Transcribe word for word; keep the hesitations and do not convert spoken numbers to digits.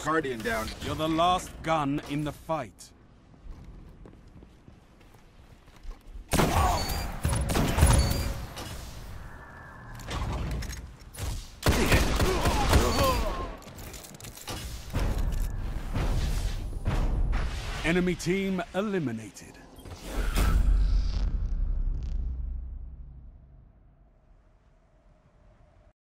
Guardian down. You're the last gun in the fight. Enemy team eliminated.